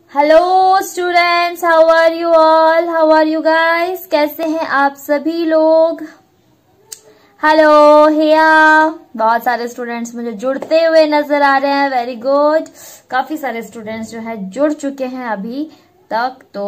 Hello students, how are you all? How are you guys? कैसे हैं आप सभी लोग? हेलो हिया, बहुत सारे स्टूडेंट्स मुझे जुड़ते हुए नजर आ रहे हैं। Very good. काफी सारे स्टूडेंट्स जो है जुड़ चुके हैं अभी तक। तो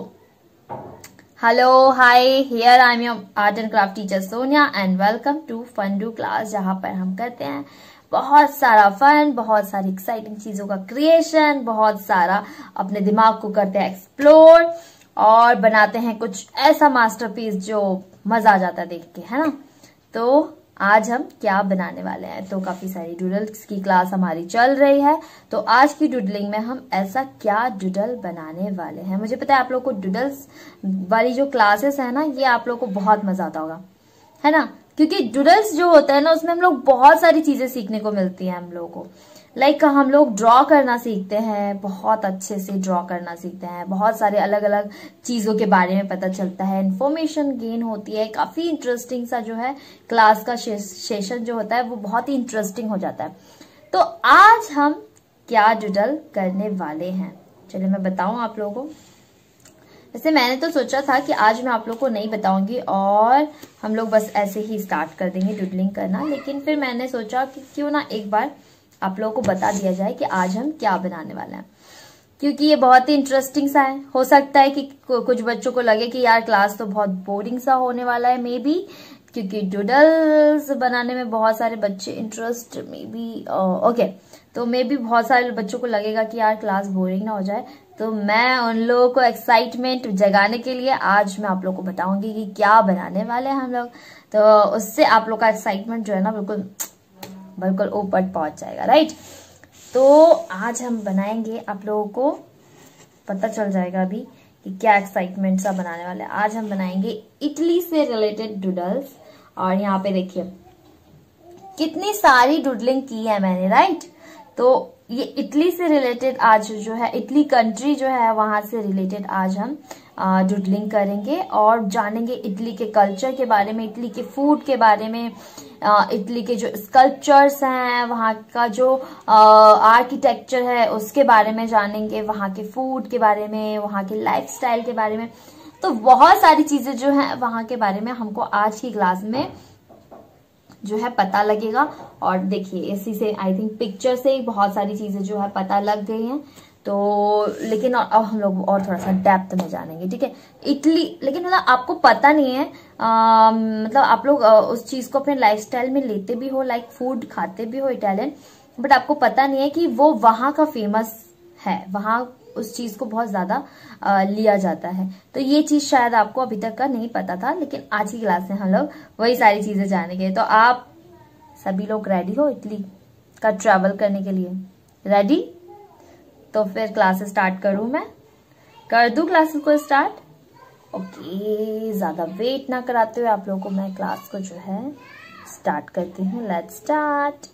hello, hi, here I am your art and craft teacher Sonia and welcome to fun do class, जहां पर हम करते हैं बहुत सारा फन, बहुत सारी एक्साइटिंग चीजों का क्रिएशन, बहुत सारा अपने दिमाग को करते हैं एक्सप्लोर और बनाते हैं कुछ ऐसा मास्टरपीस जो मजा आ जाता है देख के, है ना। तो आज हम क्या बनाने वाले हैं? तो काफी सारी डूडल्स की क्लास हमारी चल रही है। तो आज की डूडलिंग में हम ऐसा क्या डूडल बनाने वाले हैं? मुझे पता है आप लोग को डूडल्स वाली जो क्लासेस है ना, ये आप लोग को बहुत मजा आता होगा, है ना। क्योंकि डूडल्स जो होता है ना, उसमें हम लोग बहुत सारी चीजें सीखने को मिलती हैं हम लोगों को। लाइक हम लोग ड्रॉ करना सीखते हैं, बहुत अच्छे से ड्रॉ करना सीखते हैं, बहुत सारे अलग अलग चीजों के बारे में पता चलता है, इन्फॉर्मेशन गेन होती है। काफी इंटरेस्टिंग सा जो है क्लास का सेशन जो होता है वो बहुत ही इंटरेस्टिंग हो जाता है। तो आज हम क्या डूडल करने वाले हैं, चलिए मैं बताऊं आप लोगों को। वैसे मैंने तो सोचा था कि आज मैं आप लोग को नहीं बताऊंगी और हम लोग बस ऐसे ही स्टार्ट कर देंगे डूडलिंग करना, लेकिन फिर मैंने सोचा कि क्यों ना एक बार आप लोगों को बता दिया जाए कि आज हम क्या बनाने वाले हैं, क्योंकि ये बहुत ही इंटरेस्टिंग सा है। हो सकता है कि कुछ बच्चों को लगे कि यार क्लास तो बहुत बोरिंग सा होने वाला है, मे बी, क्योंकि डूडल्स बनाने में बहुत सारे बच्चे इंटरेस्ट मे बी ओके, तो मे बी बहुत सारे बच्चों को लगेगा कि यार क्लास बोरिंग ना हो जाए। तो मैं उन लोगों को एक्साइटमेंट जगाने के लिए आज मैं आप लोग को बताऊंगी कि क्या बनाने वाले हैं हम लोग। तो उससे आप लोग का एक्साइटमेंट जो है ना बिल्कुल बिल्कुल ऊपर पहुंच जाएगा, राइट। तो आज हम बनाएंगे, आप लोगों को पता चल जाएगा अभी कि क्या एक्साइटमेंट सा बनाने वाले हैं। आज हम बनाएंगे इटली से रिलेटेड डूडल्स। और यहाँ पे देखिए कितनी सारी डूडलिंग की है मैंने, राइट। तो ये इटली से रिलेटेड आज जो है, इटली कंट्री जो है वहां से रिलेटेड आज हम डूडलिंग करेंगे और जानेंगे इटली के कल्चर के बारे में, इटली के फूड के बारे में, इटली के जो स्कल्पचर्स हैं, वहाँ का जो आर्किटेक्चर है उसके बारे में जानेंगे, वहाँ के फूड के बारे में, वहाँ के लाइफस्टाइल के बारे में। तो बहुत सारी चीजें जो है वहाँ के बारे में हमको आज की क्लास में जो है पता लगेगा। और देखिए इसी से आई थिंक पिक्चर से ही बहुत सारी चीजें जो है पता लग गई हैं। तो लेकिन अब हम लोग और थोड़ा सा डेप्थ में जानेंगे, ठीक है। इटली, लेकिन मतलब आपको पता नहीं है, मतलब आप लोग उस चीज को अपने लाइफस्टाइल में लेते भी हो, लाइक फूड खाते भी हो इटालियन, बट आपको पता नहीं है कि वो वहां का फेमस है, वहां उस चीज को बहुत ज्यादा लिया जाता है। तो ये चीज शायद आपको अभी तक का नहीं पता था, लेकिन आज की क्लास में हम लोग वही सारी चीजें जानेंगे। तो आप सभी लोग रेडी हो इटली का ट्रैवल करने के लिए? रेडी? तो फिर क्लासेस स्टार्ट करूं मैं? कर दूं क्लासेस को स्टार्ट? ओके, ज्यादा वेट ना कराते हुए आप लोगों को मैं क्लास को जो है स्टार्ट करती हूँ। Let's start.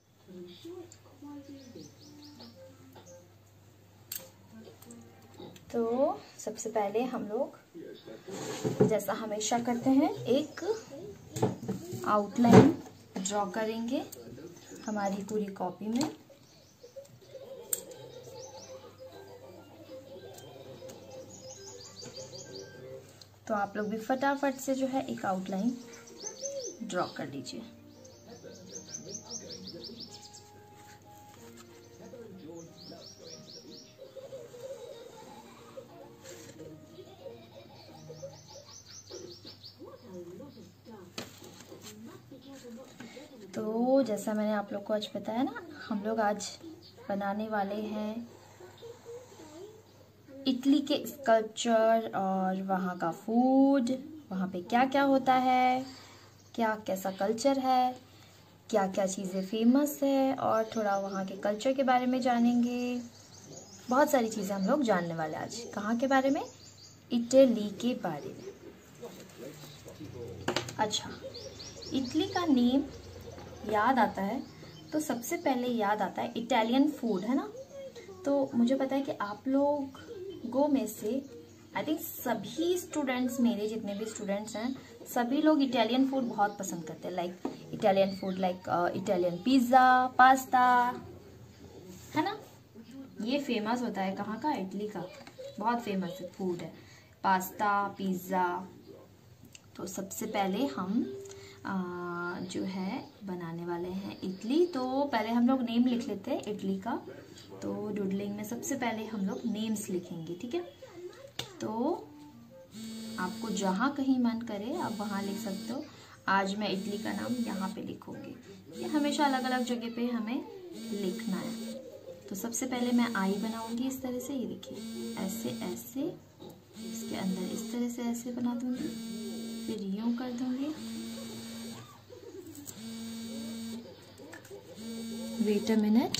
तो सबसे पहले हम लोग जैसा हमेशा करते हैं एक आउटलाइन ड्रॉ करेंगे हमारी पूरी कॉपी में। तो आप लोग भी फटाफट से जो है एक आउटलाइन ड्रॉ कर लीजिए। तो जैसा मैंने आप लोग को आज बताया ना, हम लोग आज बनाने वाले हैं इटली के स्कल्पचर और वहाँ का फूड, वहाँ पे क्या क्या होता है, क्या कैसा कल्चर है, क्या क्या चीज़ें फेमस है, और थोड़ा वहाँ के कल्चर के बारे में जानेंगे। बहुत सारी चीज़ें हम लोग जानने वाले आज। कहाँ के बारे में? इटली के बारे में। अच्छा, इटली का नेम याद आता है तो सबसे पहले याद आता है इटालियन फूड, है ना। तो मुझे पता है कि आप लोगों में से आई थिंक सभी स्टूडेंट्स, मेरे जितने भी स्टूडेंट्स हैं, सभी लोग इटालियन फूड बहुत पसंद करते हैं। Like Italian food, like Italian pizza, pasta, है ना, ये फेमस होता है, कहाँ का, इटली का, बहुत फेमस फूड है, पास्ता, पिज़्ज़ा। तो सबसे पहले हम जो है बनाने वाले हैं इडली। तो पहले हम लोग नेम लिख लेते हैं इडली का। तो डूडलिंग में सबसे पहले हम लोग नेम्स लिखेंगे, ठीक है। तो आपको जहाँ कहीं मन करे आप वहाँ लिख सकते हो। आज मैं इडली का नाम यहाँ पे लिखूंगी। ये हमेशा अलग अलग जगह पे हमें लिखना है। तो सबसे पहले मैं आई बनाऊंगी इस तरह से, ये देखिए ऐसे ऐसे, इसके अंदर इस तरह से ऐसे बना दूंगी, फिर यूं कर दूंगी। Wait a minute.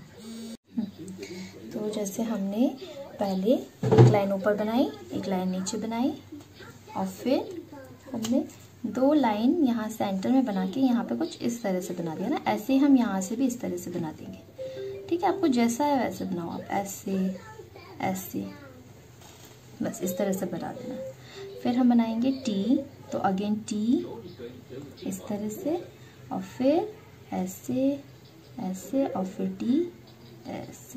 तो जैसे हमने पहले एक लाइन ऊपर बनाई, एक लाइन नीचे बनाई, और फिर हमने 2 लाइन यहाँ सेंटर में बना के यहाँ पे कुछ इस तरह से बना दिया ना। ऐसे हम यहाँ से भी इस तरह से बना देंगे, ठीक है। आपको जैसा है वैसे बनाओ आप, ऐसे ऐसे, बस इस तरह से बना देना। फिर हम बनाएंगे टी, तो अगेन टी इस तरह से, और फिर ऐसे ऐसे, और फिर टी ऐसे।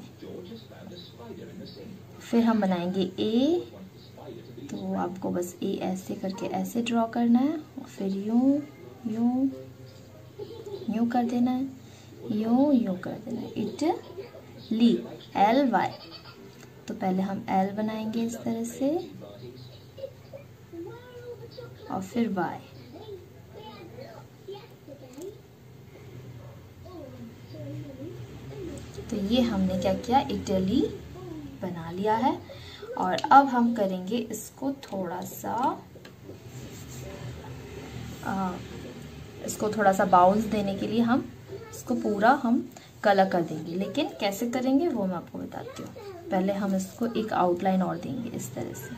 फिर हम बनाएंगे ए, तो आपको बस ए ऐसे करके ऐसे ड्रॉ करना है, और फिर यूं यूं यूं कर देना है, यूं यूं कर देना है। Italy, L Y. तो पहले हम एल बनाएंगे इस तरह से, और फिर वाई। तो ये हमने क्या किया, इटली बना लिया है। और अब हम करेंगे इसको थोड़ा सा बाउंस देने के लिए हम इसको पूरा हम कलर कर देंगे। लेकिन कैसे करेंगे वो मैं आपको बताती हूँ। पहले हम इसको एक आउटलाइन और देंगे इस तरह से।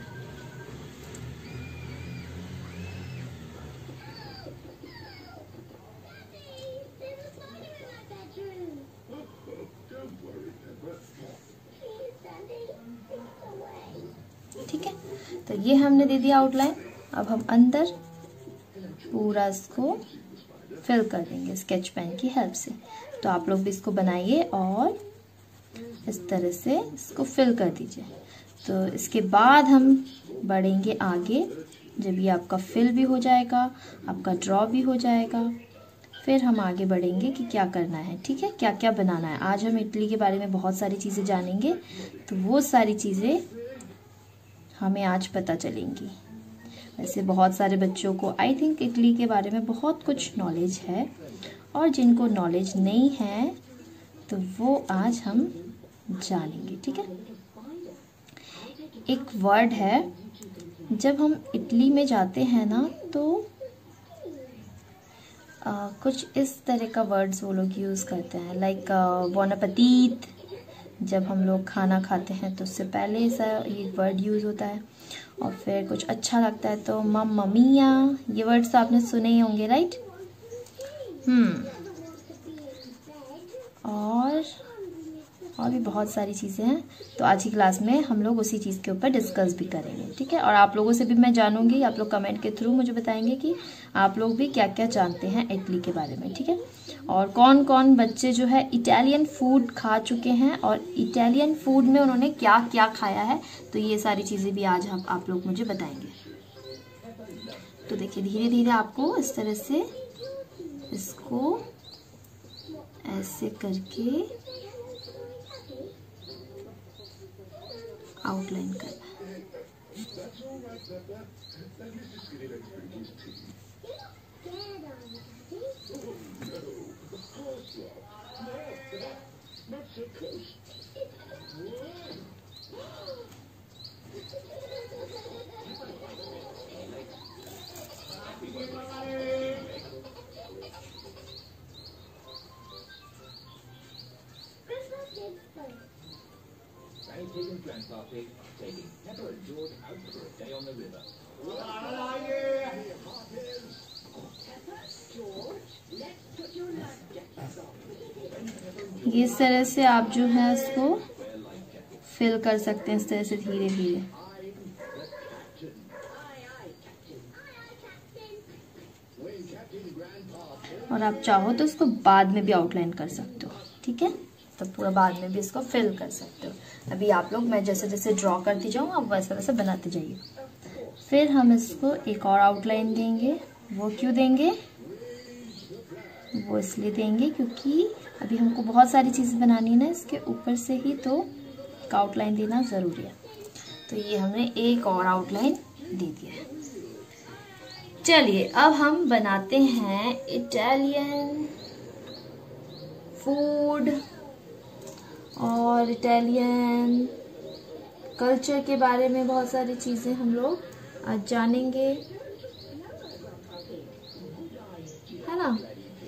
ठीक है, तो ये हमने दे दिया आउटलाइन। अब हम अंदर पूरा इसको फिल कर देंगे स्केच पेन की हेल्प से। तो आप लोग भी इसको बनाइए और इस तरह से इसको फिल कर दीजिए। तो इसके बाद हम बढ़ेंगे आगे। जब ये आपका फिल भी हो जाएगा, आपका ड्रॉ भी हो जाएगा, फिर हम आगे बढ़ेंगे कि क्या करना है, ठीक है, क्या क्या बनाना है। आज हम इडली के बारे में बहुत सारी चीज़ें जानेंगे, तो वो सारी चीज़ें हमें आज पता चलेंगी। वैसे बहुत सारे बच्चों को आई थिंक इडली के बारे में बहुत कुछ नॉलेज है, और जिनको नॉलेज नहीं है तो वो आज हम जानेंगे, ठीक है। एक वर्ड है, जब हम इटली में जाते हैं ना तो कुछ इस तरह का वर्ड्स वो लोग यूज़ करते हैं, लाइक बॉन अपीtit। जब हम लोग खाना खाते हैं तो उससे पहले ऐसा ये वर्ड यूज़ होता है। और फिर कुछ अच्छा लगता है तो मम्मा मिया, ये वर्ड्स तो आपने सुने ही होंगे, राइट। और भी बहुत सारी चीज़ें हैं। तो आज की क्लास में हम लोग उसी चीज़ के ऊपर डिस्कस भी करेंगे, ठीक है। और आप लोगों से भी मैं जानूंगी, आप लोग कमेंट के थ्रू मुझे बताएंगे कि आप लोग भी क्या क्या जानते हैं इडली के बारे में, ठीक है। और कौन कौन बच्चे जो है इटालियन फूड खा चुके हैं और इटालियन फूड में उन्होंने क्या क्या खाया है, तो ये सारी चीज़ें भी आज आप लोग मुझे बताएंगे। तो देखिए धीरे धीरे आपको इस तरह से इसको ऐसे करके आउटलाइन करना है। Taking Grandpa Pig, taking Pepper and George out for a day on the river. इस तरह से आप जो है इसको फिल कर सकते हैं, इस तरह से धीरे धीरे। और आप चाहो तो इसको बाद में भी आउटलाइन कर सकते हो, ठीक है। तो पूरा बाद में भी इसको फिल कर सकते हो। अभी आप लोग मैं जैसे जैसे ड्रॉ करती जाऊँ आप वैसे वैसे बनाते जाइए। फिर हम इसको एक और आउटलाइन देंगे। वो क्यों देंगे? वो इसलिए देंगे क्योंकि अभी हमको बहुत सारी चीज़ें बनानी है ना, इसके ऊपर से ही तो एक आउटलाइन देना ज़रूरी है। तो ये हमने एक और आउटलाइन दे दिया है। चलिए अब हम बनाते हैं इटालियन फूड और इटालियन कल्चर के बारे में बहुत सारी चीज़ें हम लोग आज जानेंगे, है ना।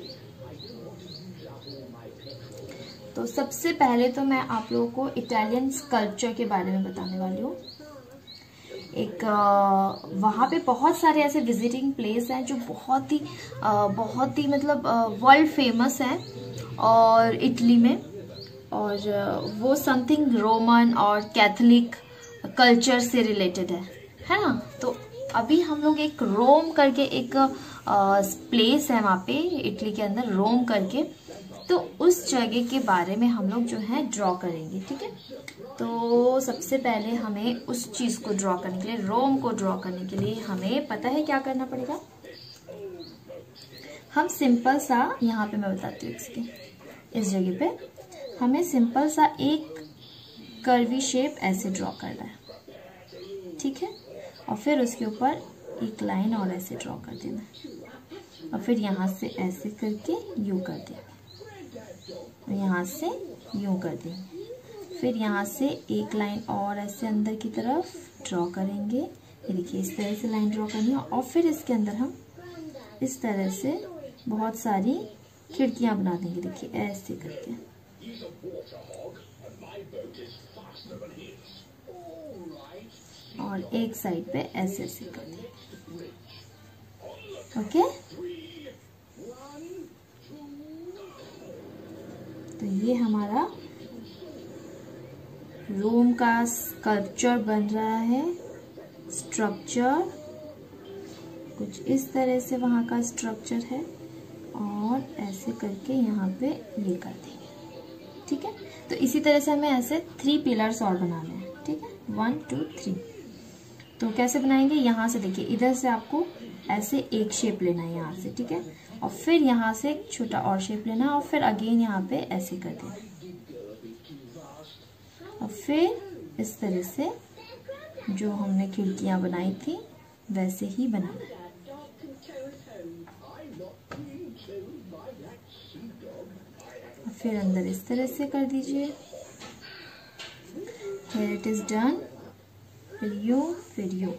तो सबसे पहले तो मैं आप लोगों को इटालियन कल्चर के बारे में बताने वाली हूँ। एक वहाँ पे बहुत सारे ऐसे विजिटिंग प्लेस हैं जो बहुत ही मतलब वर्ल्ड फेमस हैं और इटली में, और वो समथिंग रोमन और कैथोलिक कल्चर से रिलेटेड है ना। तो अभी हम लोग एक रोम करके एक प्लेस है वहाँ पे इटली के अंदर, रोम करके, तो उस जगह के बारे में हम लोग जो है ड्रॉ करेंगे, ठीक है। तो सबसे पहले हमें उस चीज़ को ड्रॉ करने के लिए, रोम को ड्रॉ करने के लिए हमें पता है क्या करना पड़ेगा। हम सिंपल सा, यहाँ पे मैं बताती हूँ, इसके इस जगह पे हमें सिंपल सा एक कर्वी शेप ऐसे ड्रॉ करना है, ठीक है। और फिर उसके ऊपर एक लाइन और ऐसे ड्रॉ कर देना है, और फिर यहाँ से ऐसे करके यू कर देना, यहाँ से यूं कर देंगे। फिर यहाँ से एक लाइन और ऐसे अंदर की तरफ ड्रॉ करेंगे। ये देखिए इस तरह से लाइन ड्रॉ करनी है, और फिर इसके अंदर हम इस तरह से बहुत सारी खिड़कियां बना देंगे, देखिए ऐसे करके। और एक साइड पे ऐसे ऐसे कर देंगे, ओके। तो ये हमारा रोम का स्कल्पचर बन रहा है। स्ट्रक्चर कुछ इस तरह से वहाँ का स्ट्रक्चर है, और ऐसे करके यहाँ पे ये कर देंगे, ठीक है। तो इसी तरह से हमें ऐसे 3 पिलर्स और बनाने हैं, ठीक है, 1 2 3। तो कैसे बनाएंगे, यहाँ से देखिए इधर से आपको ऐसे एक शेप लेना है यहाँ से, ठीक है, और फिर यहाँ से एक छोटा और शेप लेना है, और फिर अगेन यहाँ पे ऐसे कर देना, और फिर इस तरह से जो हमने खिड़कियां बनाई थी वैसे ही बनाना है। और फिर अंदर इस तरह से कर दीजिए। Here it is done। फिर यू, फिर यू,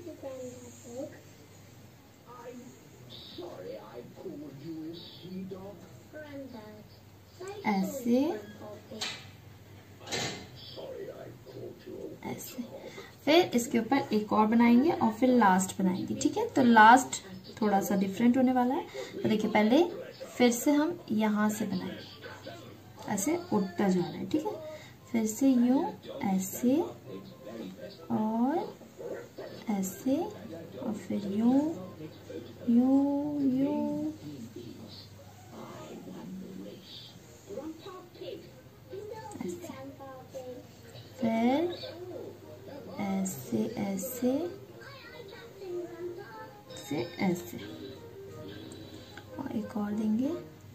ऐसे ऐसे। फिर इसके ऊपर एक और बनाएंगे और फिर लास्ट बनाएंगे, ठीक है। तो लास्ट थोड़ा सा डिफरेंट होने वाला है। तो देखिए पहले फिर से हम यहाँ से बनाएंगे, ऐसे उठता जा रहा है, ठीक है। फिर से यूं, ऐसे और ऐसे, और फिर यूं यूं यूं, ऐसे, फिर ऐसे ऐसे से ऐसे, और एक और देंगे।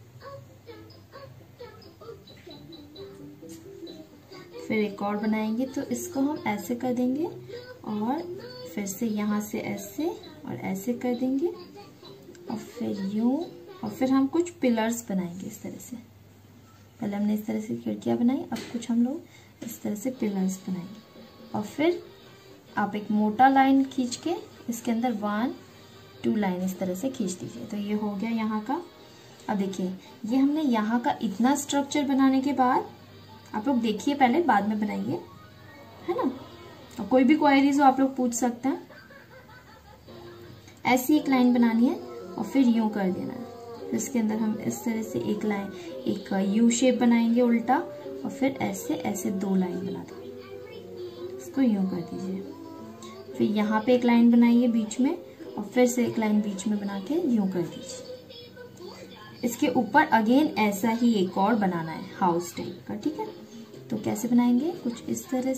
फिर एक और बनाएंगे, तो इसको हम ऐसे कर देंगे, और फिर से यहाँ से ऐसे और ऐसे कर देंगे, और फिर यूं, और फिर हम कुछ पिलर्स बनाएंगे इस तरह से। पहले हमने इस तरह से खिड़कियाँ बनाई, अब कुछ हम लोग इस तरह से पिलर्स बनाएंगे, और फिर आप एक मोटा लाइन खींच के इसके अंदर 1 2 लाइन इस तरह से खींच दीजिए। तो ये हो गया यहाँ का। अब देखिए ये हमने यहाँ का इतना स्ट्रक्चर बनाने के बाद, आप लोग देखिए पहले, बाद में बनाइए, है ना। और कोई भी क्वेरीज हो आप लोग पूछ सकते हैं। ऐसी एक लाइन बनानी है और फिर यूं कर देना है। तो इसके अंदर हम इस तरह से एक लाइन, एक यू शेप बनाएंगे उल्टा, और फिर ऐसे ऐसे 2 लाइन बना देंगे, इसको यूं कर दीजिए। फिर यहाँ पे एक लाइन बनाइए बीच में, और फिर से एक लाइन बीच में बना के यूं कर दीजिए। इसके ऊपर अगेन ऐसा ही एक और बनाना है हाउस टाइप का, ठीक है। तो कैसे बनाएंगे, कुछ इस तरह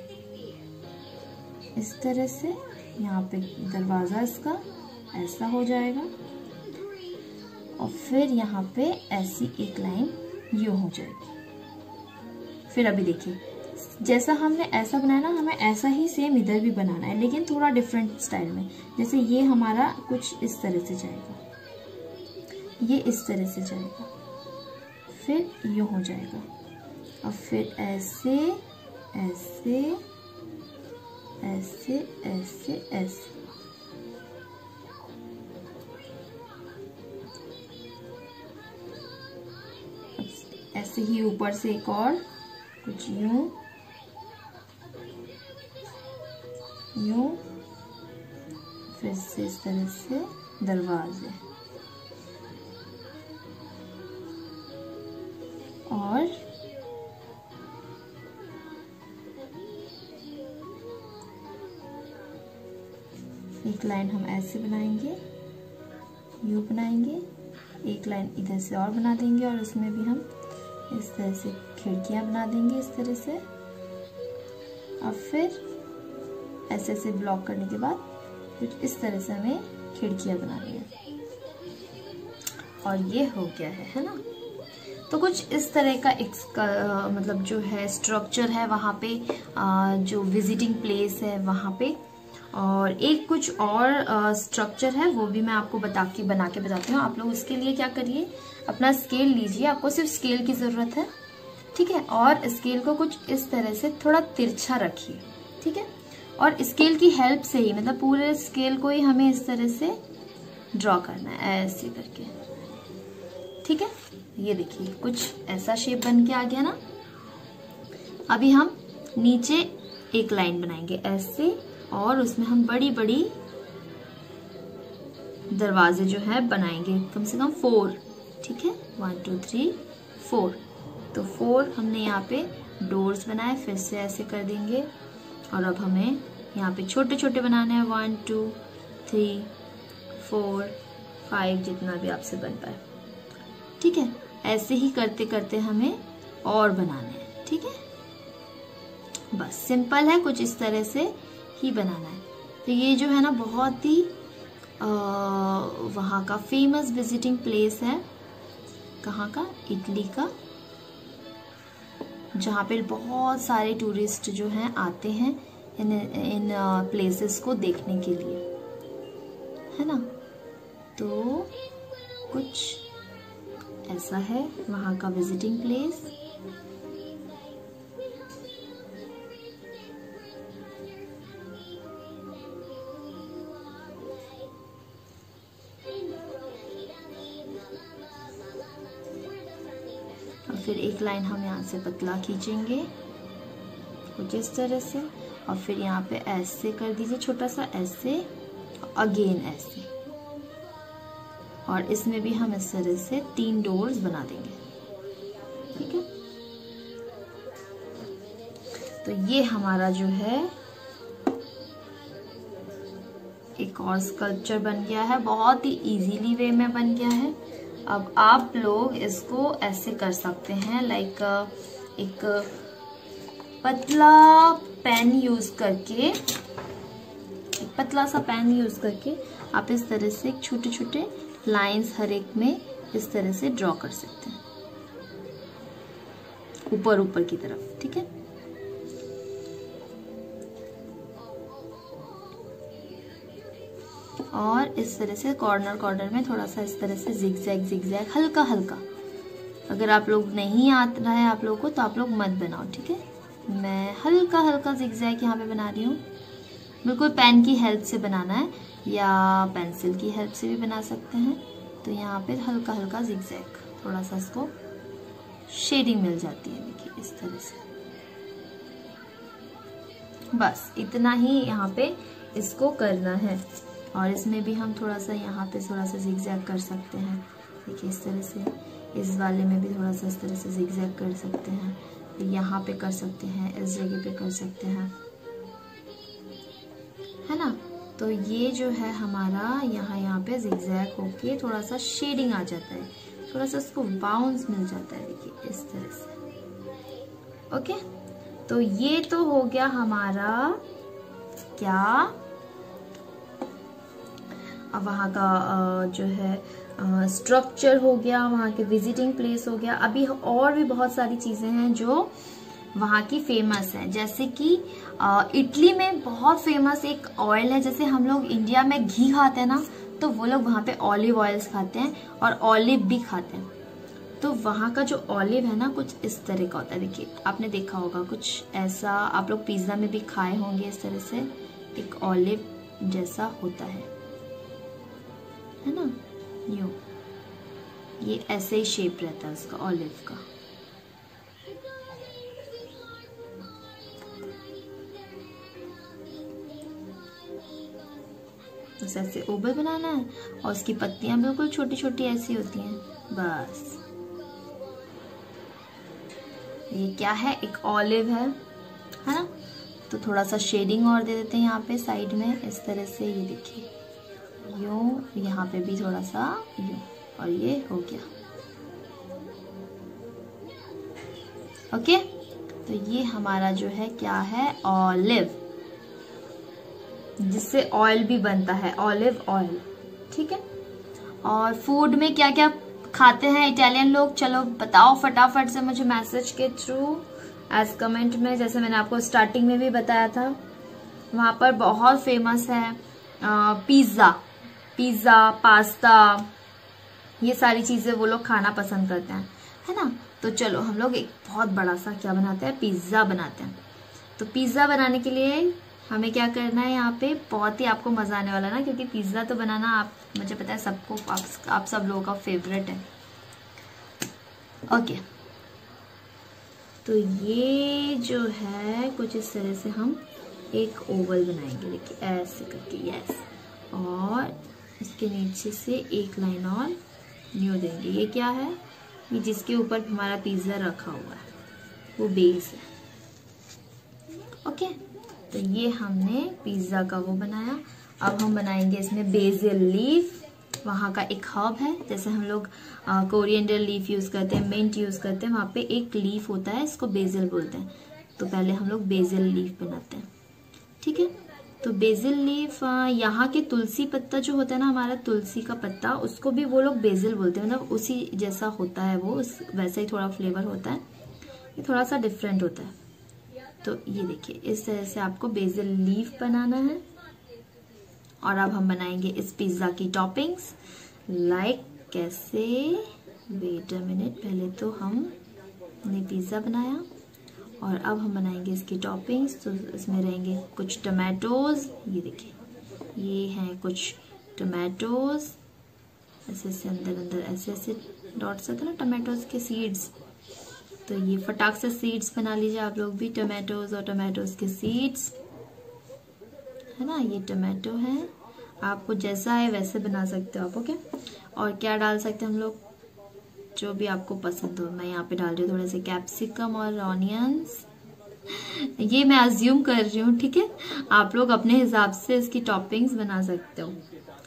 से यहाँ पे दरवाजा इसका ऐसा हो जाएगा और फिर यहाँ पे ऐसी एक लाइन यूं हो जाएगी। फिर अभी देखिए जैसा हमने ऐसा बनाया ना, हमें ऐसा ही सेम इधर भी बनाना है, लेकिन थोड़ा डिफरेंट स्टाइल में। जैसे ये हमारा कुछ इस तरह से जाएगा, ये इस तरह से जाएगा, फिर यूं हो जाएगा और फिर ऐसे ऐसे ऐसे ऐसे ऐसे। ऐसे ही ऊपर से एक और कुछ यूं यूं, फिर से इस तरह से दरवाजे और एक लाइन हम ऐसे बनाएंगे, यू बनाएंगे, एक लाइन इधर से और बना देंगे और उसमें भी हम इस तरह से खिड़कियां बना देंगे इस तरह से। और फिर ऐसे ऐसे ब्लॉक करने के बाद फिर इस तरह से हमें खिड़कियां बनानी है और ये हो गया है ना। तो कुछ इस तरह का एक मतलब जो है स्ट्रक्चर है वहाँ पे, जो विजिटिंग प्लेस है वहाँ पे। और एक कुछ और स्ट्रक्चर है वो भी मैं आपको बना के बताती हूँ। आप लोग उसके लिए क्या करिए, अपना स्केल लीजिए, आपको सिर्फ स्केल की जरूरत है, ठीक है। और स्केल को कुछ इस तरह से थोड़ा तिरछा रखिए, ठीक है। और स्केल की हेल्प से ही, मतलब पूरे स्केल को ही हमें इस तरह से ड्रॉ करना है ऐसे करके, ठीक है। ये देखिए कुछ ऐसा शेप बन के आ गया ना। अभी हम नीचे एक लाइन बनाएंगे ऐसे और उसमें हम बड़ी बड़ी दरवाजे जो है बनाएंगे, कम से कम 4, ठीक है। 1 2 3 4। तो 4 हमने यहाँ पे डोर्स बनाए, फिर से ऐसे कर देंगे। और अब हमें यहाँ पे छोटे छोटे बनाने हैं, 1 2 3 4 5, जितना भी आपसे बन पाए, ठीक है। ऐसे ही करते करते हमें और बनाने हैं, ठीक है। बस सिंपल है, कुछ इस तरह से ही बनाना है। तो ये जो है ना बहुत ही वहाँ का फेमस विजिटिंग प्लेस है। कहाँ का, इटली का, जहाँ पे बहुत सारे टूरिस्ट जो हैं आते हैं इन प्लेसेस को देखने के लिए, है ना। तो कुछ ऐसा है वहाँ का विजिटिंग प्लेस। और फिर एक लाइन हम यहाँ से पतला खींचेंगे कुछ इस तरह से, और फिर यहाँ पे ऐसे कर दीजिए छोटा सा, ऐसे अगेन ऐसे। और इसमें भी हम इस तरह से 3 डोर्स बना देंगे, ठीक है। तो ये हमारा जो है एक और स्कल्पचर बन गया है, बहुत ही इजीली वे में बन गया है। अब आप लोग इसको ऐसे कर सकते हैं, लाइक एक पतला पेन यूज करके, एक पतला सा पेन यूज करके आप इस तरह से छोटे छोटे लाइंस हर एक में इस तरह से ड्रॉ कर सकते हैं, ऊपर ऊपर की तरफ, ठीक है। और इस तरह से कॉर्नर कॉर्नर में थोड़ा सा इस तरह से जिगजैग हल्का हल्का। अगर आप लोग नहीं आता है आप लोगों को तो आप लोग मत बनाओ, ठीक है। मैं हल्का हल्का जिगजैग यहाँ पे बना रही हूँ। बिल्कुल पेन की हेल्प से बनाना है या पेंसिल की हेल्प से भी बना सकते हैं। तो यहाँ पे हल्का हल्का जिगजैग, थोड़ा सा इसको शेडिंग मिल जाती है, देखिए इस तरह से। बस इतना ही यहाँ पे इसको करना है। और इसमें भी हम थोड़ा सा यहाँ पे थोड़ा सा जिगजैग कर सकते हैं, देखिए इस तरह से। इस वाले में भी थोड़ा सा इस तरह से जिगजैग कर सकते हैं, यहाँ पे कर सकते हैं, इस जगह पे कर सकते हैं, है ना। तो ये जो है हमारा यहाँ पे जिगजैग होके थोड़ा सा शेडिंग आ जाता है, थोड़ा सा इसको बाउंस मिल जाता है, देखिए इस तरह से। ओके, तो ये तो हो गया हमारा क्या वहाँ का जो है स्ट्रक्चर हो गया, वहाँ के विजिटिंग प्लेस हो गया। अभी और भी बहुत सारी चीजें हैं जो वहाँ की फेमस है, जैसे कि इटली में बहुत फेमस एक ऑयल है। जैसे हम लोग इंडिया में घी खाते हैं ना, तो वो लोग वहाँ पे ऑलिव ऑयल्स खाते हैं और ऑलिव भी खाते हैं। तो वहाँ का जो ऑलिव है ना, कुछ इस तरह का होता है। देखिए, आपने देखा होगा कुछ ऐसा, आप लोग पिज्जा में भी खाए होंगे। इस तरह से एक ऑलिव जैसा होता है ना, यूं, ये ऐसे ही शेप रहता है उसका, ऑलिव का। ऐसे ओवल बनाना है और उसकी पत्तियां बिल्कुल छोटी छोटी ऐसी होती हैं, बस। ये क्या है, एक ऑलिव है ना। तो थोड़ा सा शेडिंग और दे देते हैं यहाँ पे साइड में, इस तरह से। ये देखिए, यूं, यहाँ पे भी थोड़ा सा यूं, और ये हो गया। ओके, तो ये हमारा जो है क्या है, ऑलिव, जिससे ऑयल भी बनता है, ऑलिव ऑयल। ठीक है, और फूड में क्या क्या खाते हैं इटालियन लोग, चलो बताओ फटाफट से मुझे मैसेज के थ्रू, एज कमेंट में। जैसे मैंने आपको स्टार्टिंग में भी बताया था, वहां पर बहुत फेमस है पिज्जा, पास्ता, ये सारी चीजें वो लोग खाना पसंद करते हैं, है ना। तो चलो हम लोग एक बहुत बड़ा सा क्या बनाते हैं, पिज्जा बनाते हैं। तो पिज्जा बनाने के लिए हमें क्या करना है, यहाँ पे बहुत ही आपको मजा आने वाला ना, क्योंकि पिज्जा तो बनाना आप, मुझे पता है सबको, आप सब लोगों का फेवरेट है। ओके, तो ये जो है कुछ इस तरह से हम एक ओवल बनाएंगे, देखिए ऐसे करके, यस। और इसके नीचे से एक लाइन और न्यू देंगे। ये क्या है, ये जिसके ऊपर हमारा पिज्जा रखा हुआ है, वो बेस है। ओके, तो ये हमने पिज्जा का वो बनाया। अब हम बनाएंगे इसमें बेसिल लीफ, वहाँ का एक हर्ब है। जैसे हम लोग कोरिएंडर लीफ यूज करते हैं, मिंट यूज करते हैं, वहाँ पे एक लीफ होता है, इसको बेसिल बोलते हैं। तो पहले हम लोग बेसिल लीफ बनाते हैं। ठीक है, तो बेसिल लीफ, यहाँ के तुलसी पत्ता जो होता है ना, हमारा तुलसी का पत्ता, उसको भी वो लोग बेसिल बोलते हैं, मतलब उसी जैसा होता है वो, वैसा ही थोड़ा फ्लेवर होता है, ये थोड़ा सा डिफरेंट होता है। तो ये देखिए, इस तरह से आपको बेसिल लीफ बनाना है। और अब हम बनाएंगे इस पिज्जा की टॉपिंग्स, लाइक कैसे, वेट अ मिनट, पहले तो हमने पिज्जा बनाया और अब हम बनाएंगे इसकी टॉपिंग्स। तो इसमें रहेंगे कुछ टमाटोज, ये देखिए, ये हैं कुछ टमाटोज, ऐसे ऐसे अंदर अंदर ऐसे ऐसे डॉट्स आते हैं ना टमाटोज के सीड्स, तो ये फटाक से सीड्स बना लीजिए आप लोग भी, टमाटोज और टमाटोज के सीड्स, है ना। ये टमाटो है, आपको जैसा है वैसे बना सकते हो आप। ओके, और क्या डाल सकते हैं हम लोग, जो भी आपको पसंद हो। मैं यहाँ पे डाल रही हूँ थोड़े से कैप्सिकम और ऑनियंस, ये मैं अज्यूम कर रही हूँ, ठीक है। आप लोग अपने हिसाब से इसकी टॉपिंग्स बना सकते हो।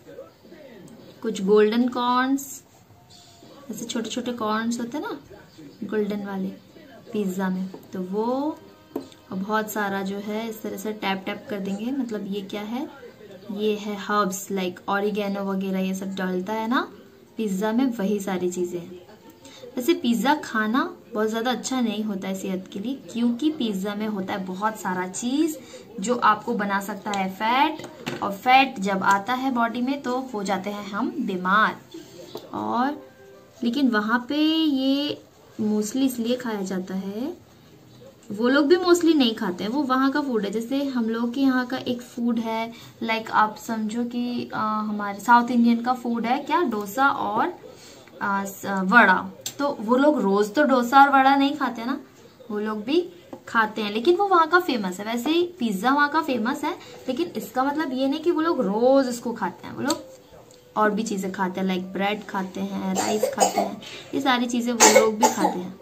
कुछ गोल्डन कॉर्न्स, ऐसे छोटे छोटे कॉर्न्स होते हैं ना, गोल्डन वाले पिज्जा में, तो वो, और बहुत सारा जो है इस तरह से टैप टैप कर देंगे। मतलब ये क्या है, ये है हर्ब्स, लाइक ऑरिगेनो वगैरह, ये सब डालता है ना पिज्जा में, वही सारी चीजें हैं। वैसे पिज्जा खाना बहुत ज्यादा अच्छा नहीं होता है सेहत के लिए, क्योंकि पिज्जा में होता है बहुत सारा चीज जो आपको बना सकता है फैट, और फैट जब आता है बॉडी में तो हो जाते हैं हम बीमार। और लेकिन वहां पे ये मोस्टली इसलिए खाया जाता है, वो लोग भी मोस्टली नहीं खाते हैं, वो वहाँ का फूड है। जैसे हम लोग के यहाँ का एक फूड है, लाइक आप समझो कि हमारे साउथ इंडियन का फूड है क्या, डोसा और वड़ा। तो वो लोग रोज तो डोसा और वड़ा नहीं खाते ना, वो लोग भी खाते हैं, लेकिन वो वहाँ का फेमस है। वैसे ही पिज्जा वहाँ का फेमस है, लेकिन इसका मतलब ये नहीं कि वो लोग रोज इसको खाते हैं, वो लोग और भी चीजें खाते हैं, लाइक ब्रेड खाते हैं, राइस खाते हैं, ये सारी चीजें वो लोग भी खाते हैं।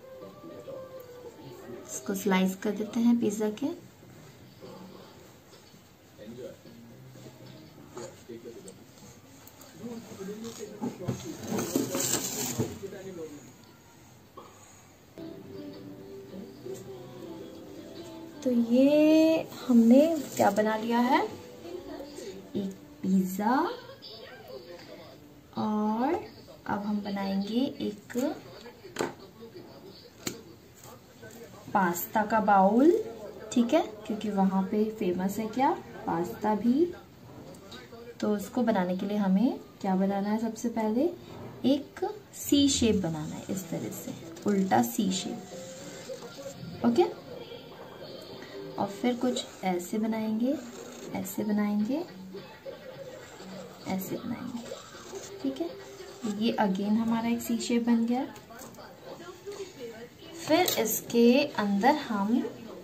इसको स्लाइस कर देते हैं पिज्जा के। तो ये हमने क्या बना लिया है, एक पिज्ज़ा, और अब हम बनाएंगे एक पास्ता का बाउल, ठीक है, क्योंकि वहाँ पे फेमस है क्या, पास्ता भी। तो उसको बनाने के लिए हमें क्या बनाना है, सबसे पहले एक सी शेप बनाना है, इस तरह से उल्टा सी शेप, ओके। और फिर कुछ ऐसे बनाएंगे, ऐसे बनाएंगे, ऐसे बनाएंगे, ठीक है। ये अगेन हमारा एक सी शेप बन गया। फिर इसके अंदर हम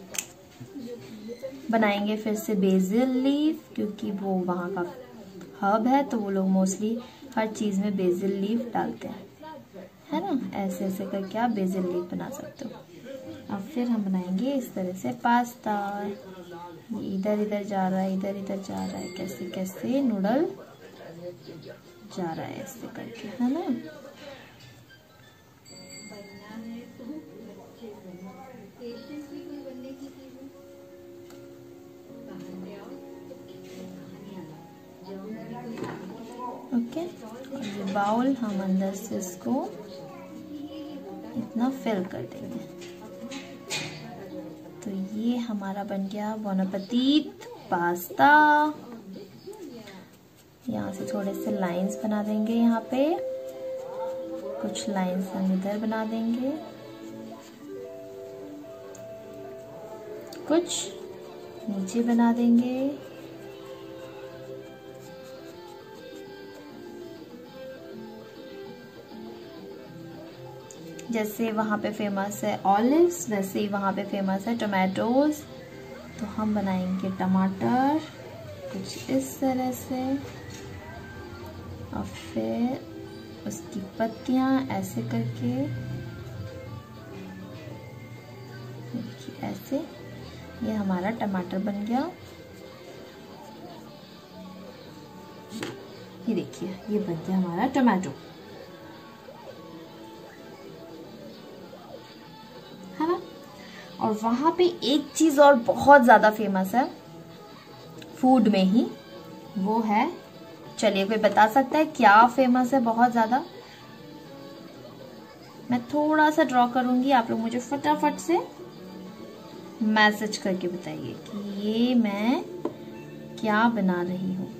बनाएंगे फिर से बेसिल लीफ, क्योंकि वो वहाँ का हब है, तो वो लोग मोस्टली हर चीज़ में बेसिल लीफ डालते हैं, है ना। ऐसे ऐसे करके आप बेसिल लीफ बना सकते हो। अब फिर हम बनाएंगे इस तरह से पास्ता, ये इधर इधर जा रहा है, इधर इधर जा रहा है, कैसे कैसे नूडल जा रहा है, ऐसे करके, है ना। ओके, और ये बाउल हम अंदर से इसको इतना फिल कर देंगे। तो ये हमारा बन गया बॉन अपीtit पास्ता। यहाँ से थोड़े से लाइंस बना देंगे, यहाँ पे कुछ लाइंस हम इधर बना देंगे, कुछ नीचे बना देंगे, जैसे वहाँ पे फेमस है ऑलिव्स, वैसे ही वहाँ पे फेमस है टोमेटोज। तो हम बनाएंगे टमाटर कुछ इस तरह से, और फिर उसकी पत्तियाँ ऐसे करके, ऐसे, ये हमारा टमाटर बन गया। ये देखिए, ये बन गया हमारा टमाटो, है ना। और वहां पे एक चीज और बहुत ज्यादा फेमस है फूड में ही, वो है, चलिए कोई बता सकता है क्या फेमस है बहुत ज्यादा। मैं थोड़ा सा ड्रॉ करूंगी, आप लोग मुझे फटाफट से मैसेज करके बताइए कि ये मैं क्या बना रही हूँ।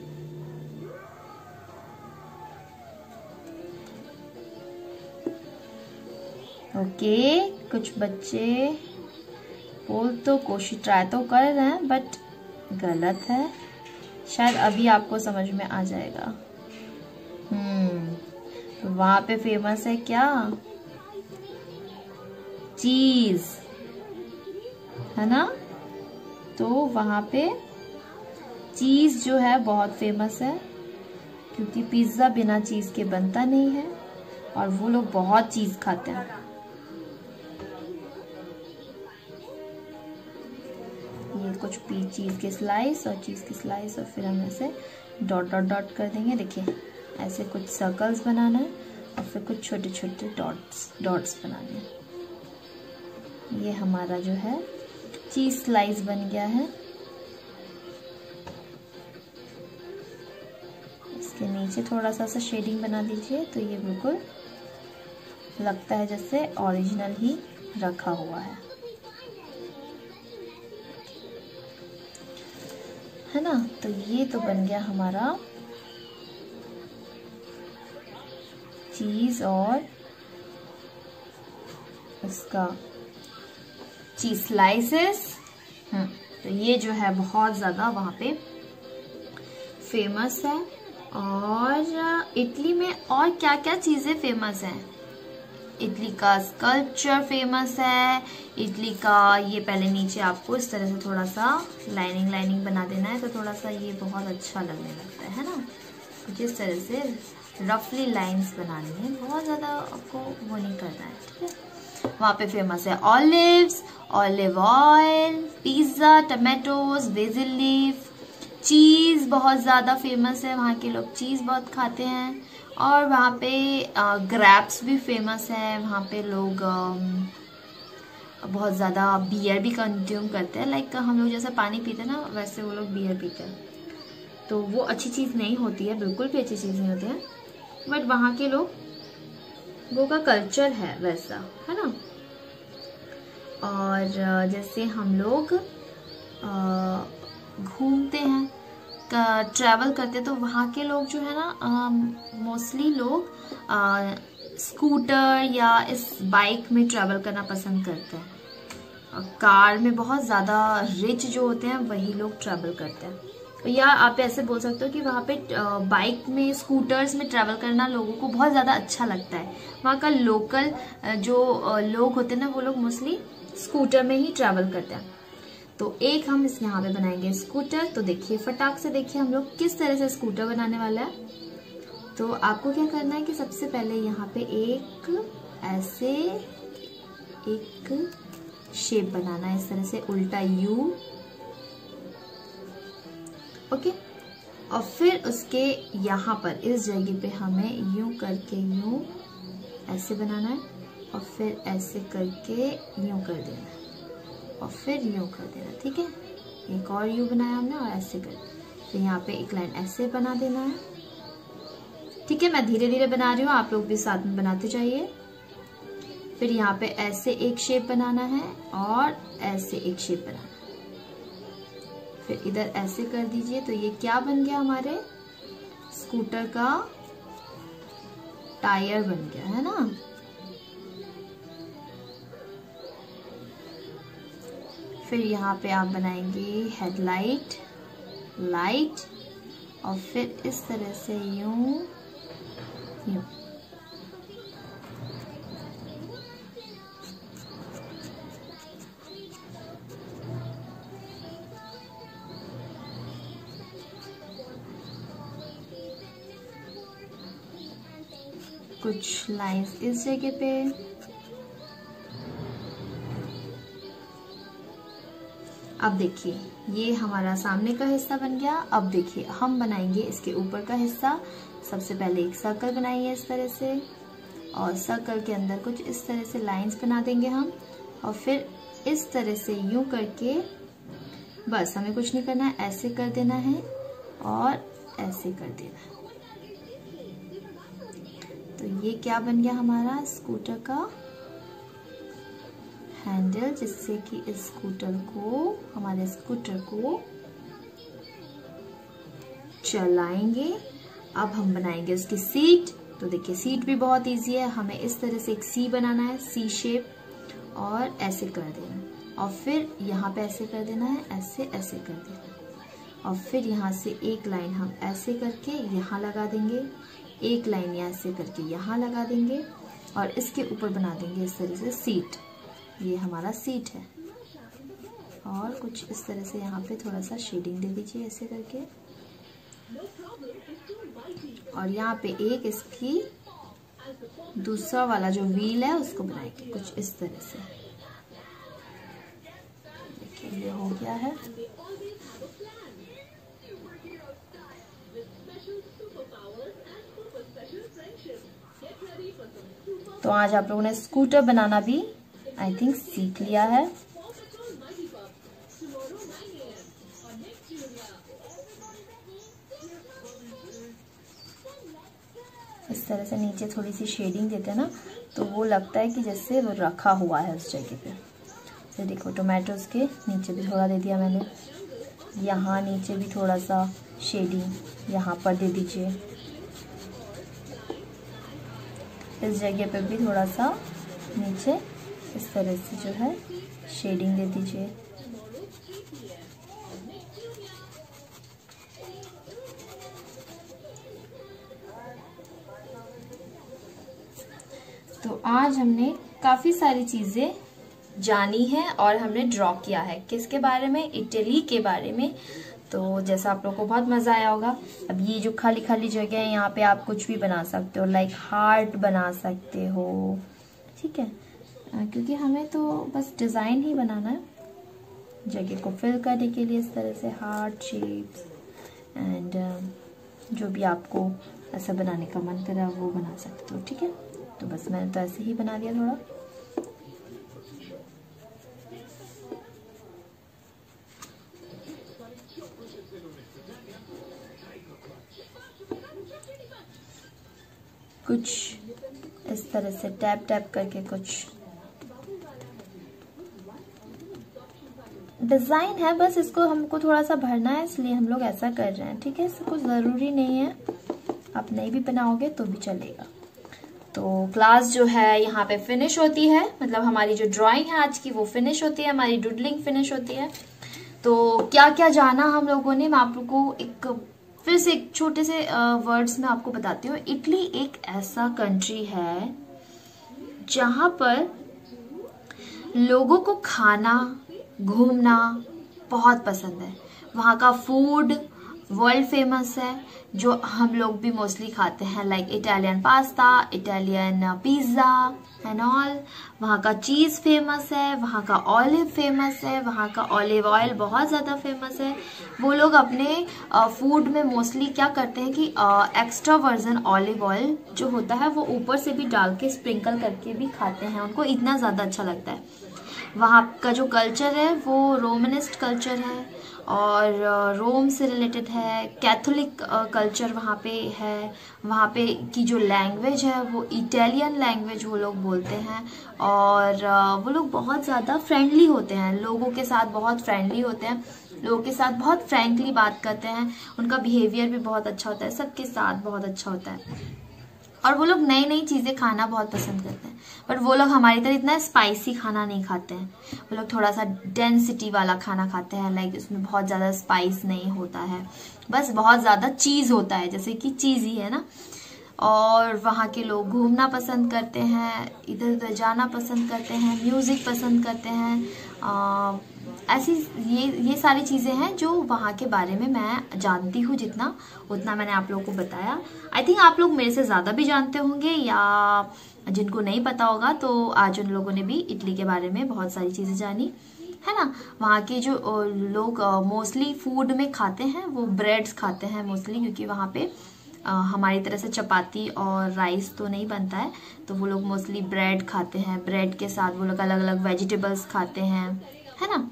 ओके, कुछ बच्चे बोल तो कोशिश ट्राई तो कर रहे हैं, बट गलत है। शायद अभी आपको समझ में आ जाएगा। वहां पे फेमस है क्या, चीज, है ना। तो वहां पे चीज जो है बहुत फेमस है, क्योंकि पिज्जा बिना चीज के बनता नहीं है, और वो लोग बहुत चीज खाते हैं। ये कुछ चीज के स्लाइस और चीज की स्लाइस, और फिर हम ऐसे डॉट डॉट डॉट कर देंगे। देखिए, ऐसे कुछ सर्कल्स बनाना है, और फिर कुछ छोटे छोटे डॉट्स बनाने हैं। ये हमारा जो है चीज स्लाइस बन गया है। इसके नीचे थोड़ा सा शेडिंग बना दीजिए, तो ये बिल्कुल लगता है जैसे ओरिजिनल ही रखा हुआ है ना। तो ये तो बन गया हमारा चीज और उसका चीज स्लाइसेस। तो ये जो है बहुत ज्यादा वहां पे फेमस है। और इटली में और क्या क्या चीजें फेमस हैं? इटली का स्कल्पचर फेमस है। इटली का ये पहले नीचे आपको इस तरह से थोड़ा सा लाइनिंग बना देना है, तो थोड़ा सा ये बहुत अच्छा लगने लगता है ना। कुछ इस तरह से रफली लाइंस बनानी है, बहुत ज्यादा आपको वो नहीं करना है, ठीक है। वहाँ पे फेमस है olives, olive oil, pizza, tomatoes, basil leaf, cheese बहुत ज्यादा फेमस है, वहाँ के लोग चीज बहुत खाते हैं। और वहाँ पे ग्रैप्स भी फेमस है, वहाँ पे लोग बहुत ज़्यादा बियर भी कंज्यूम करते हैं। लाइक हम लोग जैसे पानी पीते हैं ना, वैसे वो लोग बियर पीते हैं। तो वो अच्छी चीज़ नहीं होती है, बिल्कुल भी अच्छी चीज़ नहीं होती है, बट वहाँ के लोगों का कल्चर है वैसा, है ना। और जैसे हम लोग घूमते हैं, ट्रैवल करते हैं, तो वहाँ के लोग जो है ना मोस्टली लोग स्कूटर या इस बाइक में ट्रैवल करना पसंद करते हैं। कार में बहुत ज़्यादा रिच जो होते हैं वही लोग ट्रैवल करते हैं। या आप ऐसे बोल सकते हो कि वहाँ पे बाइक में, स्कूटर्स में ट्रैवल करना लोगों को बहुत ज़्यादा अच्छा लगता है। वहाँ का लोकल जो लोग होते हैं ना, वो लोग मोस्टली स्कूटर में ही ट्रैवल करते हैं। तो एक हम इस यहाँ पे बनाएंगे स्कूटर। तो देखिए फटाक से देखिए हम लोग किस तरह से स्कूटर बनाने वाला है। तो आपको क्या करना है कि सबसे पहले यहाँ पे एक ऐसे एक शेप बनाना है, इस तरह से उल्टा यू, ओके। और फिर उसके यहाँ पर इस जगह पे हमें यूं करके यूं ऐसे बनाना है, और फिर ऐसे करके यूं कर देना है, और फिर यूं कर देना, ठीक है। एक और यू बनाया हमने और ऐसे कर, तो यहाँ पे एक लाइन ऐसे बना देना है, ठीक है। मैं धीरे धीरे बना रही हूँ, आप लोग भी साथ में बनाते जाइए। फिर यहाँ पे ऐसे एक शेप बनाना है और ऐसे एक शेप बनाना है, फिर इधर ऐसे कर दीजिए। तो ये क्या बन गया, हमारे स्कूटर का टायर बन गया, है ना। फिर यहाँ पे आप बनाएंगे हेडलाइट, लाइट, और फिर इस तरह से यूं यूं। कुछ लाइंस इस जगह पे, अब देखिए ये हमारा सामने का हिस्सा बन गया। अब देखिए हम बनाएंगे इसके ऊपर का हिस्सा। सबसे पहले एक सर्कल बनाइए इस तरह से, और सर्कल के अंदर कुछ इस तरह से लाइंस बना देंगे हम, और फिर इस तरह से यूं करके, बस हमें कुछ नहीं करना है, ऐसे कर देना है और ऐसे कर देना है। तो ये क्या बन गया, हमारा स्कूटर का हैंडल, जिससे कि इस स्कूटर को, हमारे स्कूटर को चलाएंगे। अब हम बनाएंगे उसकी सीट। तो देखिए सीट भी बहुत इजी है, हमें इस तरह से एक सी बनाना है, सी शेप, और ऐसे कर देना है, और फिर यहाँ पे ऐसे कर देना है, ऐसे ऐसे कर देना है, और फिर यहाँ से एक लाइन हम ऐसे करके यहाँ लगा देंगे, एक लाइन ऐसे करके यहाँ लगा देंगे, और इसके ऊपर बना देंगे इस तरह से सीट। ये हमारा सीट है, और कुछ इस तरह से यहाँ पे थोड़ा सा शेडिंग दे दीजिए ऐसे करके, और यहाँ पे एक इसकी दूसरा वाला जो व्हील है उसको बनाएंगे कुछ इस तरह से। देखिए ये हो गया है। तो आज आप लोगों ने स्कूटर बनाना भी आई थिंक सीख लिया है। इस तरह से नीचे थोड़ी सी शेडिंग देते हैं ना, तो वो लगता है कि जैसे वो रखा हुआ है उस जगह पे। तो देखो टोमेटोज के नीचे भी थोड़ा दे दिया मैंने, यहाँ नीचे भी थोड़ा सा शेडिंग यहाँ पर दे दीजिए, इस जगह पे भी थोड़ा सा नीचे इस तरह से जो है शेडिंग दे दीजिए। तो आज हमने काफी सारी चीजें जानी है और हमने ड्रॉ किया है। किसके बारे में? इटली के बारे में। तो जैसा आप लोगों को बहुत मजा आया होगा। अब ये जो खाली खाली जगह है यहाँ पे आप कुछ भी बना सकते हो, लाइक हार्ट बना सकते हो, ठीक है, क्योंकि हमें तो बस डिजाइन ही बनाना है जगह को फिल करने के लिए। इस तरह से हार्ट शेप्स एंड जो भी आपको ऐसा बनाने का मन करे वो बना सकते हो, ठीक है। तो बस मैंने तो ऐसे ही बना दिया थोड़ा। कुछ इस तरह से टैप टैप करके कुछ डिजाइन है, बस इसको हमको थोड़ा सा भरना है, इसलिए हम लोग ऐसा कर रहे हैं। ठीक है, इससे कुछ जरूरी नहीं है, आप नहीं भी बनाओगे तो भी चलेगा। तो क्लास जो है यहाँ पे फिनिश होती है, मतलब हमारी जो ड्राइंग है आज की वो फिनिश होती है, हमारी डूडलिंग फिनिश होती है। तो क्या क्या जाना हम लोगों ने, मैं आप लोगों को एक फिर से एक छोटे से वर्ड्स में आपको बताती हूँ। इटली एक ऐसा कंट्री है जहां पर लोगों को खाना घूमना बहुत पसंद है। वहाँ का फूड वर्ल्ड फेमस है, जो हम लोग भी मोस्टली खाते हैं, like Italian pasta, Italian pizza and all. वहाँ का चीज़ फेमस है, वहाँ का ऑलिव फेमस है, वहाँ का ऑलिव ऑयल बहुत ज़्यादा फेमस है। वो लोग अपने फूड में मोस्टली क्या करते हैं कि एक्स्ट्रा वर्जन ऑलिव ऑयल जो होता है वो ऊपर से भी डाल के स्प्रिंकल करके भी खाते हैं, उनको इतना ज़्यादा अच्छा लगता है। वहाँ का जो कल्चर है वो रोमनिस्ट कल्चर है और रोम से रिलेटेड है, कैथोलिक कल्चर वहाँ पे है। वहाँ पे की जो लैंग्वेज है वो इटालियन लैंग्वेज वो लोग बोलते हैं और वो लोग बहुत ज़्यादा फ्रेंडली होते हैं, लोगों के साथ बहुत फ्रेंडली होते हैं, लोगों के साथ बहुत फ्रैंकली बात करते हैं। उनका बिहेवियर भी बहुत अच्छा होता है, सबके साथ बहुत अच्छा होता है और वो लोग नई नई चीज़ें खाना बहुत पसंद करते हैं। बट वो लोग हमारी तरह इतना स्पाइसी खाना नहीं खाते हैं, वो लोग थोड़ा सा डेंसिटी वाला खाना खाते हैं, लाइक उसमें बहुत ज़्यादा स्पाइस नहीं होता है, बस बहुत ज़्यादा चीज़ होता है, जैसे कि चीज़ ही है ना। और वहाँ के लोग घूमना पसंद करते हैं, इधर उधर जाना पसंद करते हैं, म्यूज़िक पसंद करते हैं। ऐसी ये सारी चीज़ें हैं जो वहाँ के बारे में मैं जानती हूँ, जितना उतना मैंने आप लोगों को बताया। आई थिंक आप लोग मेरे से ज़्यादा भी जानते होंगे, या जिनको नहीं पता होगा तो आज उन लोगों ने भी इटली के बारे में बहुत सारी चीज़ें जानी है ना। वहाँ के जो लोग मोस्टली फूड में खाते हैं वो ब्रेड्स खाते हैं मोस्टली, क्योंकि वहाँ पे हमारी तरह से चपाती और राइस तो नहीं बनता है, तो वो लोग मोस्टली ब्रेड खाते हैं। ब्रेड के साथ वो लोग अलग अलग वेजिटेबल्स खाते हैं, है ना,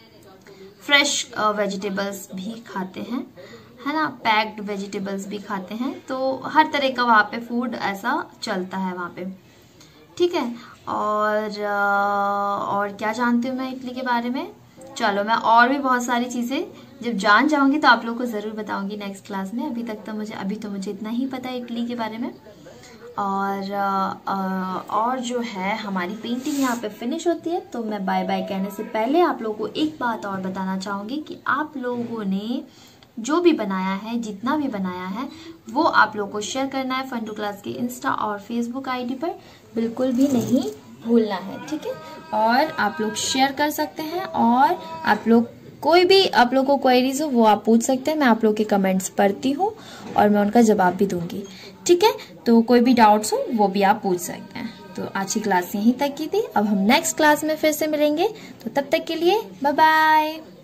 फ्रेश वेजिटेबल्स भी खाते हैं, है ना, पैक्ड वेजिटेबल्स भी खाते हैं। तो हर तरह का वहाँ पे फूड ऐसा चलता है वहाँ पे, ठीक है। और क्या जानती हूँ मैं इटली के बारे में, चलो मैं और भी बहुत सारी चीज़ें जब जान जाऊंगी तो आप लोगों को ज़रूर बताऊंगी नेक्स्ट क्लास में। अभी तो मुझे इतना ही पता है इटली के बारे में। और जो है हमारी पेंटिंग यहाँ पे फिनिश होती है, तो मैं बाय बाय कहने से पहले आप लोगों को एक बात और बताना चाहूँगी कि आप लोगों ने जो भी बनाया है, जितना भी बनाया है, वो आप लोगों को शेयर करना है फन टू क्लास के इंस्टा और फेसबुक आईडी पर, बिल्कुल भी नहीं भूलना है, ठीक है। और आप लोग शेयर कर सकते हैं, और आप लोग कोई भी आप लोग को क्वेरीज हो वो आप पूछ सकते हैं, मैं आप लोग के कमेंट्स पढ़ती हूँ और मैं उनका जवाब भी दूंगी, ठीक है। तो कोई भी डाउट्स हो वो भी आप पूछ सकते हैं। तो आज की क्लास यहीं तक की थी, अब हम नेक्स्ट क्लास में फिर से मिलेंगे, तो तब तक के लिए बाय बाय।